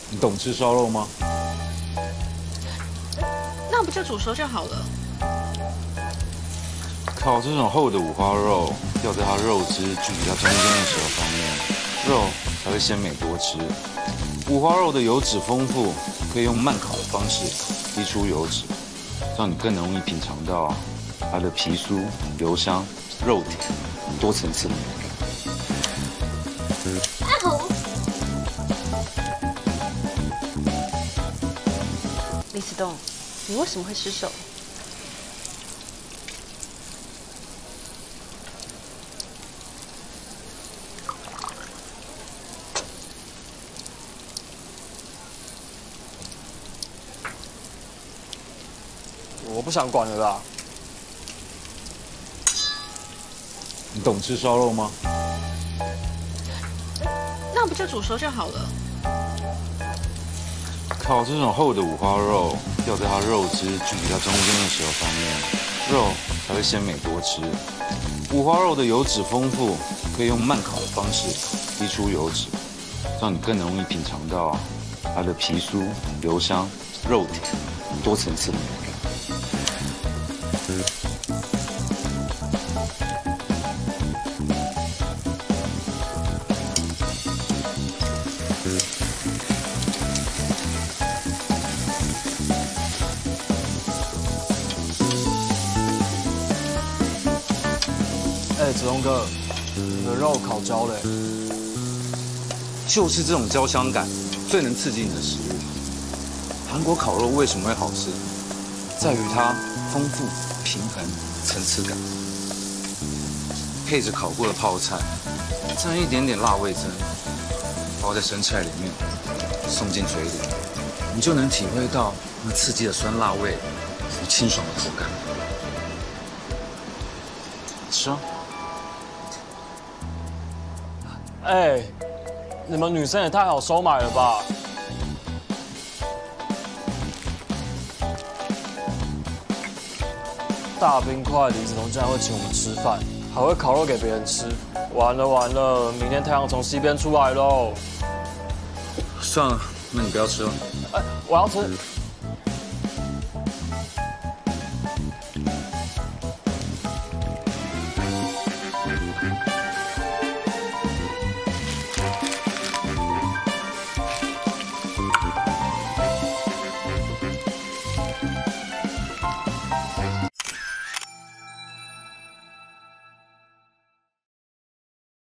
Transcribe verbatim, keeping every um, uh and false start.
你懂吃烧肉吗？ 那不就煮熟就好了？ 烤这种厚的五花肉，要在它肉汁聚集到中间的时候翻面，肉才会鲜美多汁。五花肉的油脂丰富，可以用慢烤的方式逼出油脂，让你更容易品尝到它的皮酥、油香、肉甜、多层次的美感。 李子栋，你为什么会失手？ 我不想管了啦。 你懂吃烧肉吗？ 那不就煮熟就好了？ 烤这种厚的五花肉，要在它肉汁聚集到中间的时候翻面，肉才会鲜美多汁。五花肉的油脂丰富，可以用慢烤的方式逼出油脂，让你更容易品尝到它的皮酥、油香、肉甜、多层次的美感。 哎，子龙哥，你的肉烤焦了。 就是这种焦香感，最能刺激你的食欲。韩国烤肉为什么会好吃？在于它丰富、平衡、层次感，配着烤过的泡菜，蘸一点点辣味噌，包在生菜里面，送进嘴里，你就能体会到那刺激的酸辣味与清爽的口感。吃啊！ 哎，你们女生也太好收买了吧！大冰块李子龙竟然会请我们吃饭，还会烤肉给别人吃，完了完了，明天太阳从西边出来喽！ 算了，那你不要吃了。 哎，我要吃。